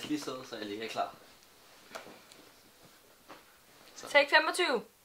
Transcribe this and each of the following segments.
lige sidde, så jeg lige er klar. Take 25.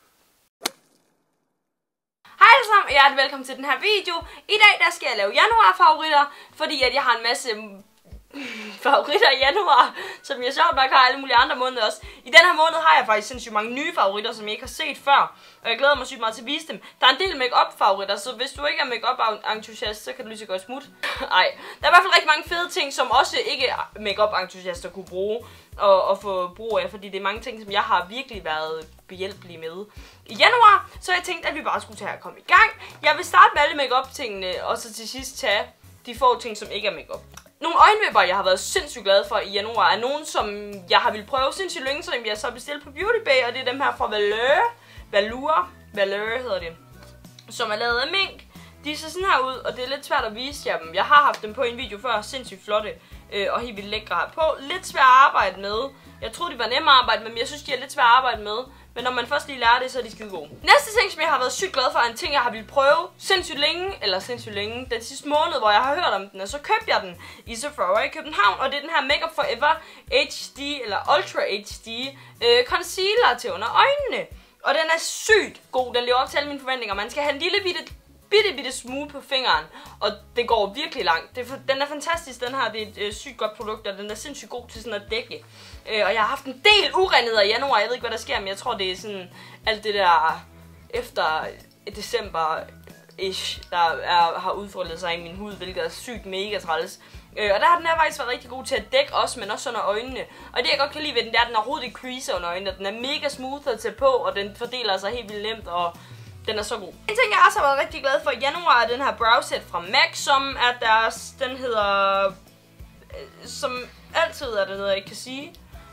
Hej alle sammen, og hjertelig velkommen til den her video. I dag der skal jeg lave januar favoritter, fordi at jeg har en masse favoritter i januar, som jeg sjovt nok har alle mulige andre måneder også. I den her måned har jeg faktisk sindssygt mange nye favoritter, som jeg ikke har set før, og jeg glæder mig sygt meget til at vise dem. Der er en del make-up favoritter, så hvis du ikke er make-up entusiast, så kan du lige så godt smutte. Ej, der er i hvert fald rigtig mange fede ting, som også ikke make-up entusiaster kunne bruge og få brug af, fordi det er mange ting, som jeg har virkelig været behjælpelig med. I januar, så har jeg tænkt, at vi bare skulle tage at komme i gang. Jeg vil starte med alle make-up tingene, og så til sidst tage de få ting, som ikke er make-up. Nogle øjenvipper, jeg har været sindssygt glad for i januar, er nogle, som jeg har ville prøve sindssygt længe, som jeg så bestilt på Beauty Bay, og det er dem her fra Valeur hedder det, som er lavet af mink. De ser sådan her ud, og det er lidt svært at vise jer dem. Jeg har haft dem på en video før, sindssygt flotte og helt vildt lækre her på. Lidt svært at arbejde med. Jeg troede, de var nemme at arbejde med, men jeg synes, de er lidt svært at arbejde med. Men når man først lige lærer det, så er de skide gode. Næste ting, som jeg har været sygt glad for, er en ting, jeg har ville prøve sindssygt længe, den sidste måned, hvor jeg har hørt om den, og så købte jeg den i Sephora i København, og det er den her Makeup Forever HD, eller Ultra HD, concealer til under øjnene. Og den er sygt god, den lever op til alle mine forventninger. Man skal have en lille bitte smooth på fingeren, og det går virkelig langt. Den er fantastisk, den her. Det er et sygt godt produkt, og den er sindssygt god til sådan at dække. Og jeg har haft en del urenheder i januar. Jeg ved ikke, hvad der sker, men jeg tror, det er sådan alt det der efter december-ish, der har udfoldet sig i min hud, hvilket er sygt mega træls. Og der har den her faktisk været rigtig god til at dække også, men også under øjnene. Og det jeg godt kan lide ved den, det er, at den overhovedet ikke creaser under øjnene. Den er mega smooth at tage på, og den fordeler sig helt vildt nemt, og den er så god. En ting, jeg også har været rigtig glad for i januar, er den her brow set fra MAC, som er deres, den hedder, som altid er det noget, jeg ikke kan sige,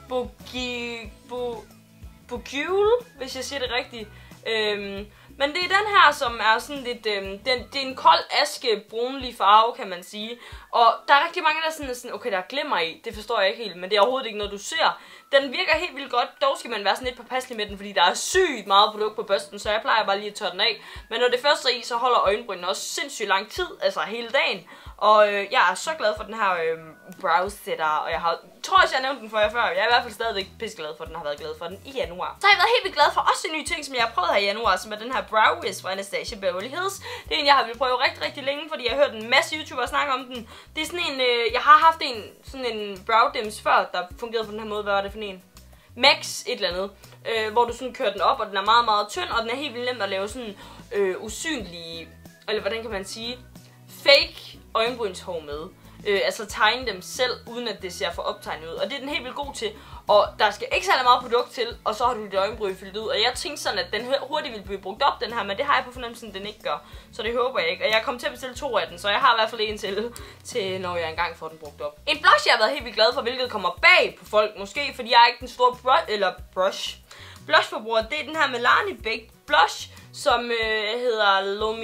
Bogule, hvis jeg siger det rigtigt. Men det er den her, som er sådan lidt, det er en kold aske, brunlig farve, kan man sige. Og der er rigtig mange, der er sådan, okay, der er glimmer i, det forstår jeg ikke helt, men det er overhovedet ikke noget, du ser. Den virker helt vildt godt, dog skal man være sådan lidt påpasselig med den, fordi der er sygt meget produkt på børsten, så jeg plejer bare lige at tørre den af. Men når det først er i, så holder øjenbrynene også sindssygt lang tid, altså hele dagen. Og jeg er så glad for den her brow setter, og jeg tror også, jeg har nævnt den for jer før. Jeg er i hvert fald stadigvæk pisseglad for den, har været glad for den i januar. Så har jeg været helt vildt glad for også en ny ting, som jeg har prøvet her i januar, som er den her Brow Wiz fra Anastasia Beverly Hills. Det er en, jeg har ville prøve rigtig længe, fordi jeg har hørt en masse YouTubere snakke om den. Det er sådan en, jeg har haft sådan en brow dims før, der fungerede på den her måde. Hvad var det for en? Max et eller andet, hvor du sådan kører den op, og den er meget tynd, og den er helt vildt nemt at lave sådan usynlige, eller hvordan kan man sige, fake øjenbrynshår med. Altså tegne dem selv, uden at det ser for optegnet ud. Og det er den helt vildt god til. Og der skal ikke særlig meget produkt til, og så har du dit øjenbryn fyldt ud. Og jeg tænkte sådan, at den hurtigt ville blive brugt op, den her, men det har jeg på fornemmelsen, at den ikke gør. Så det håber jeg ikke. Og jeg kommer til at bestille 2 af den, så jeg har i hvert fald en til når jeg engang får den brugt op. En blush, jeg har været helt vildt glad for, hvilket kommer bag på folk måske, fordi jeg er ikke den store blushforbruger. Det er den her Milani Baked Blush, som hedder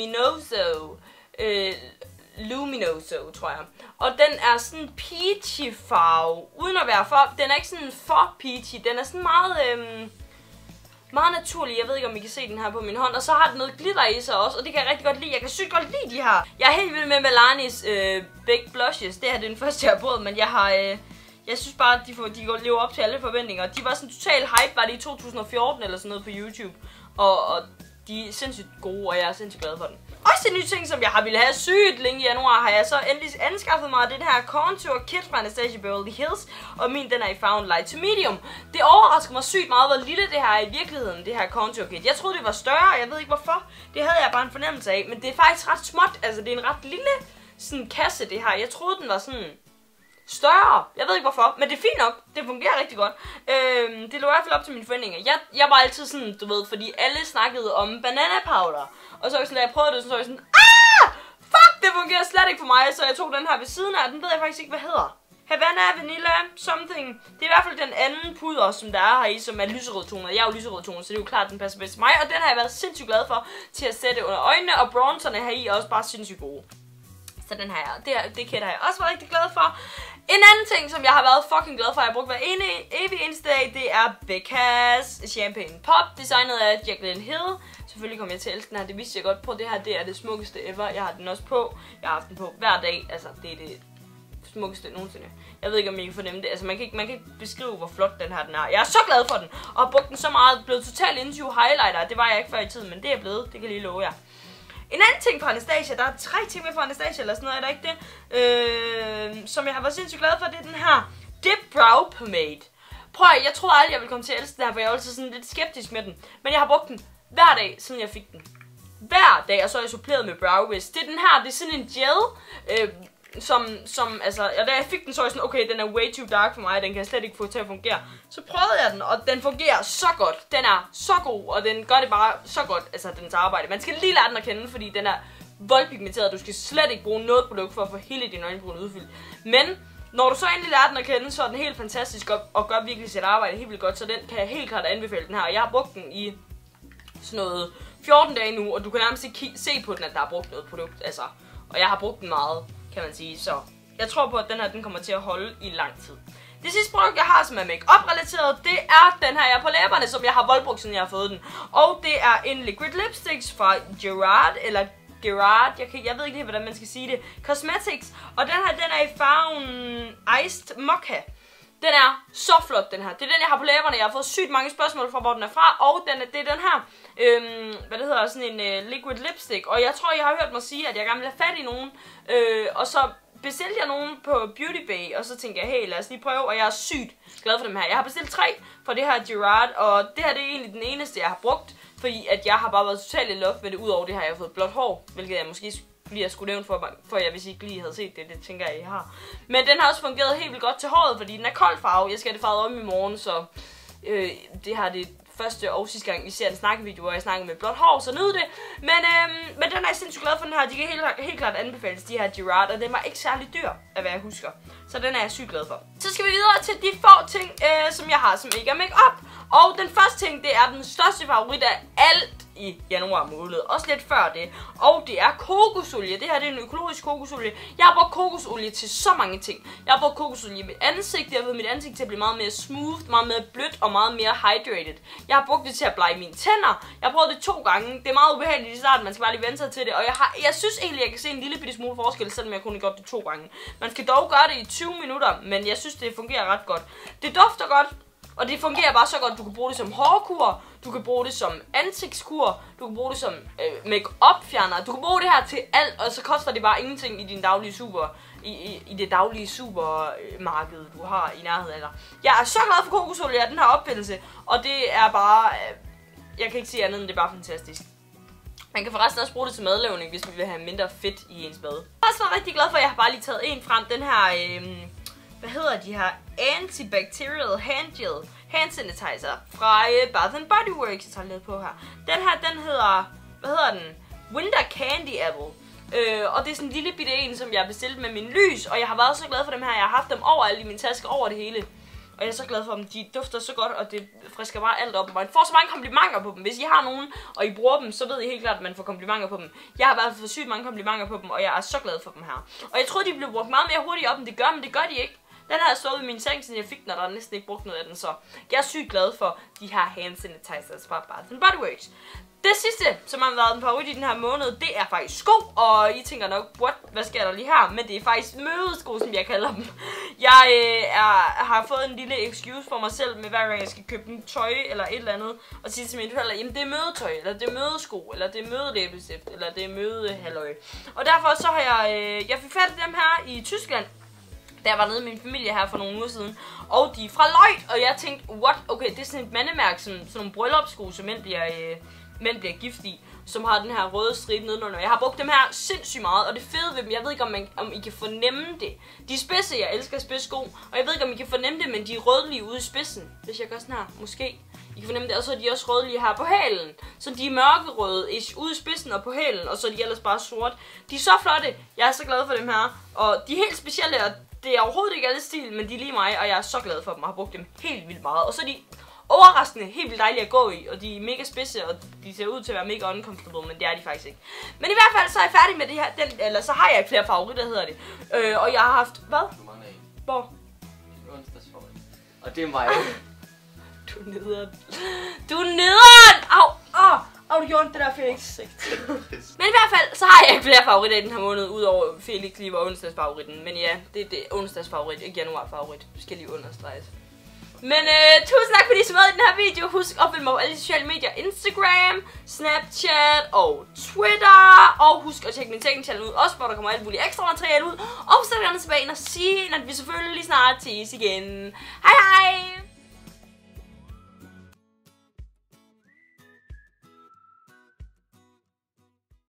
Luminoso, tror jeg. Og den er sådan peachy farve, uden at være for, den er ikke sådan for peachy, den er sådan meget naturlig. Jeg ved ikke, om I kan se den her på min hånd. Og så har den noget glitter i sig også, og det kan jeg rigtig godt lide. Jeg kan sygt godt lide de her. Jeg er helt vild med Milanis Baked Blushes. Det her det er den første, jeg har prøvet, men jeg synes bare, at de lever op til alle forventninger. De var sådan total hype, var det i 2014 eller sådan noget på YouTube. Og de er sindssygt gode, og jeg er sindssygt glad for den. Også en ny ting, som jeg har ville have sygt længe i januar, har jeg så endelig anskaffet mig det her Contour Kit fra Anastasia Beverly Hills. Og min, den er i farven Light to Medium. Det overrasker mig sygt meget, hvor lille det her er i virkeligheden, det her Contour Kit. Jeg troede, det var større, jeg ved ikke hvorfor. Det havde jeg bare en fornemmelse af, men det er faktisk ret småt. Altså, det er en ret lille sådan kasse, det her. Jeg troede, den var sådan større. Jeg ved ikke hvorfor, men det er fint nok. Det fungerer rigtig godt. Det lå i hvert fald op til mine forventninger. Jeg var altid sådan, du ved, fordi alle snakkede om banana powder. Og så da jeg prøvede det, så var jeg sådan, fuck, det fungerer slet ikke for mig. Så jeg tog den her ved siden af, den ved jeg faktisk ikke, hvad hedder. Havana, Vanilla, something. Det er i hvert fald den anden puder, som der er her i, som er lyserød toner. Jeg er jo lyserød toner, så det er jo klart, den passer bedst til mig. Og den har jeg været sindssygt glad for til at sætte under øjnene. Og bronzerne her i er også bare sindssygt gode. Så den her, det kit har jeg også været rigtig glad for. En anden ting, som jeg har været fucking glad for, jeg har brugt hver evig eneste dag, det er Becca's Champagne Pop, designet af Jaclyn Hill. Selvfølgelig kommer jeg til at elske den her, det vidste jeg godt på. Det her, det er det smukkeste ever. Jeg har den også på. Jeg har haft den på hver dag, altså det er det smukkeste nogensinde. Jeg ved ikke, om I kan fornemme det. Altså, man kan ikke beskrive, hvor flot den er. Jeg er så glad for den, og har brugt den så meget. Blevet totalt into highlighter. Det var jeg ikke før i tiden, men det er blevet. Det kan jeg lige love jer. En anden ting fra Anastasia, der er 3 ting med fra Anastasia, eller sådan noget, er der ikke det? Som jeg har været sindssygt glad for, det er den her Dip Brow Pomade. Prøv at, jeg troede aldrig, jeg ville komme til at elske den her, for jeg var altid sådan lidt skeptisk med den. Men jeg har brugt den hver dag, siden jeg fik den. Hver dag, og så er jeg suppleret med Brow Wiz. Det er den her, det er sådan en gel, da jeg fik den, så var jeg sådan, okay, den er way too dark for mig, den kan jeg slet ikke få til at fungere. Så prøvede jeg den, og den fungerer så godt. Den er så god, og den gør det bare så godt, altså dens arbejde. Man skal lige lære den at kende, fordi den er voldpigmenteret. Du skal slet ikke bruge noget produkt for at få hele din øjenbryn udfyldt. Men når du så endelig lærer den at kende, så er den helt fantastisk og gør virkelig sit arbejde helt vildt godt. Så den kan jeg helt klart anbefale den her. Jeg har brugt den i sådan noget 14 dage nu, og du kan nærmest ikke se på den, at der er brugt noget produkt. Altså, og jeg har brugt den meget, kan man sige. Så jeg tror på, at den kommer til at holde i lang tid. Det sidste produkt, jeg har, som er make-up relateret, det er den her, jeg på læberne, som jeg har voldbrugt, siden jeg har fået den. Og det er en liquid lipsticks fra Gerard, jeg ved ikke helt, hvordan man skal sige det, Cosmetics. Og den her, den er i farven Iced Mocha. Den er så flot, den her. Det er den, jeg har på læberne. Jeg har fået sygt mange spørgsmål fra, hvor den er fra. Og det er den her, sådan en liquid lipstick. Og jeg tror, jeg har hørt mig sige, at jeg gerne vil have fat i nogen. Og så bestilte jeg nogen på Beauty Bay, og så tænkte jeg, hey, lad os lige prøve. Og jeg er sygt glad for dem her. Jeg har bestilt 3 for det her Gerard, og det her det er egentlig den eneste, jeg har brugt. Fordi at jeg har bare været totalt i love med det. Udover det her, jeg har fået blåt hår, hvilket jeg måske lige skulle nævne for jer, hvis I ikke lige havde set det. Det tænker jeg, I har. Men den har også fungeret helt vildt godt til håret, fordi den er kold farve. Jeg skal have det farvet om i morgen, så det har det første og sidste gang, I ser en snakkevideo, hvor jeg snakker med blåt hår, så nyd det. Men den er jeg sindssygt glad for, den her. De kan helt klart anbefales, de her Gerard, og den var ikke særlig dyr, af hvad jeg husker. Så den er jeg sygt glad for. Så skal vi videre til de få ting, som jeg har, som ikke er make-up. Og den første ting, det er den største favorit af alt i januar måned. Også lidt før det. Og det er kokosolie. Det her det er en økologisk kokosolie. Jeg har brugt kokosolie til så mange ting. Jeg har brugt kokosolie i mit ansigt. Jeg har fået mit ansigt til at blive meget mere smooth, meget mere blødt og meget mere hydrated. Jeg har brugt det til at blege mine tænder. Jeg har prøvet det 2 gange. Det er meget ubehageligt i starten. Man skal bare lige vente sig til det. Og jeg synes egentlig, jeg kan se en lille bitte smule forskel, selvom jeg kun har gjort det 2 gange. Man skal dog gøre det i 20 minutter, men jeg synes, det fungerer ret godt. Det dufter godt. Og det fungerer bare så godt, du kan bruge det som hårkur, du kan bruge det som ansigtskur, du kan bruge det som make-up fjerner, du kan bruge det her til alt, og så koster det bare ingenting i din daglige i det daglige supermarked, du har i nærheden af dig. Jeg er så glad for kokosolie af den her opfindelse, og det er bare, jeg kan ikke sige andet end det er bare fantastisk. Man kan forresten også bruge det til madlavning, hvis man vil have mindre fedt i ens mad. Jeg er også rigtig glad for, at jeg har bare lige taget en frem, den her hvad hedder de her? Antibacterial hand sanitizer fra Bath & Body Works, jeg tager lidt på her. Den her, den hedder, hvad hedder den? Winter Candy Apple. Og det er sådan en lille bitte en, som jeg har bestilt med min lys, og jeg har været så glad for dem her. Jeg har haft dem overalt i min taske, over det hele. Og jeg er så glad for dem. De dufter så godt, og det frisker bare alt op. Man får så mange komplimenter på dem. Hvis I har nogen, og I bruger dem, så ved I helt klart, at man får komplimenter på dem. Jeg har i hvert fald fået sygt mange komplimenter på dem, og jeg er så glad for dem her. Og jeg troede, de blev brugt meget mere hurtigt op, end det gør, men det gør de ikke. Den har jeg stået i min seng, siden jeg fik den, og der er næsten ikke brugt noget af den, så jeg er sygt glad for de her hand sanitizers fra Bath & Body Works. Det sidste, som har været en favorit i den her måned, det er faktisk sko, og I tænker nok, hvad sker der lige her? Men det er faktisk mødesko, som jeg kalder dem. Jeg har fået en lille excuse for mig selv, med hver gang jeg skal købe en tøj eller et eller andet, og sige til mine forældre, jamen det er mødetøj, eller det er mødesko, eller det er mødelæbestift, eller det er mødehalløj. Og derfor så har jeg fik fat i dem her i Tyskland, da jeg var nede med min familie her for nogle uger siden, og de er fra Lloyd, og jeg tænkte, what? Okay, det er sådan et mandemærke, sådan nogle bryllupssko, som mænd bliver gift i, som har den her røde stribe nedenunder. Jeg har brugt dem her sindssygt meget, og det fede ved dem, jeg ved ikke om I kan fornemme det. De er spidse, jeg elsker spidssko, og jeg ved ikke om I kan fornemme det, men de er rødlige ude i spidsen. Hvis jeg gør sådan her, måske. I kan fornemme det, og så er de også rødlige her på hælen. Så de er mørkerøde ude i spidsen og på hælen, og så er de ellers bare sort. De er så flotte, jeg er så glad for dem her, og de er helt specielle, og det er overhovedet ikke alle stil, men de er lige mig, og jeg er så glad for dem og har brugt dem helt vildt meget. Og så er de overraskende helt vildt dejlige at gå i, og de er mega spidse, og de ser ud til at være mega uncomfortable, men det er de faktisk ikke. Men i hvert fald så er jeg færdig med det her, eller så har jeg ikke flere favoritter, hedder det. Og jeg har haft, hvad? Hvor? Onsdagsfavorit. Og det er mig. Du er nederen! Du er nederen! Au! du gjorde det der, Felix. Men i hvert fald, så har jeg ikke flere favoritter i den her måned, udover Felix lige var onsdagsfavoritten. Men ja, det er onsdagsfavorit, ikke januarfavorit. Skal lige understreges. Men tusind tak fordi I så med i den her video. Husk at følge mig på alle de sociale medier. Instagram, Snapchat og Twitter. Og husk at tjekke min second channel ud også, hvor der kommer alt muligt ekstra materiale ud. Og så vil jeg gerne tilbage ind og sige, at vi selvfølgelig snart ses igen. Hej hej!